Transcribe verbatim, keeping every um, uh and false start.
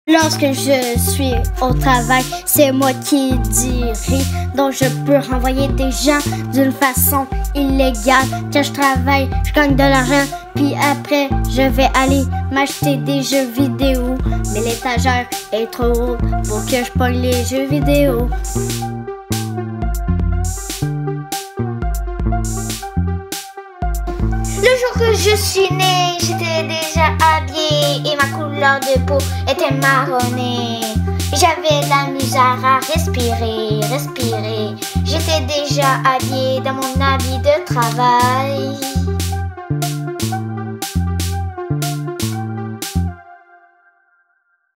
Lorsque je suis au travail, c'est moi qui dirige, donc je peux renvoyer des gens d'une façon illégale. Quand je travaille, je gagne de l'argent, puis après, je vais aller m'acheter des jeux vidéo. Mais l'étagère est trop haute pour que je pogne les jeux vidéo. Le jour que je suis née, j'étais déjà habillée et ma couleur de peau était marronnée. J'avais la misère à respirer, respirer. J'étais déjà habillée dans mon habit de travail.